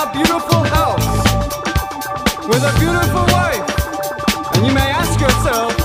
a beautiful house with a beautiful wife. And you may ask yourself,